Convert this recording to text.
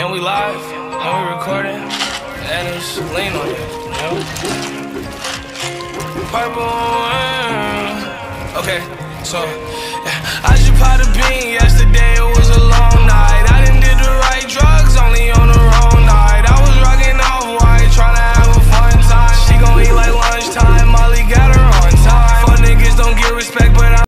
And we live, and we recording, and it's lean on it, you know? Purple, okay, so, yeah, I just popped a